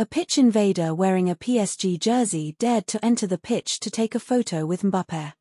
A pitch invader wearing a PSG jersey dared to enter the pitch to take a photo with Mbappé.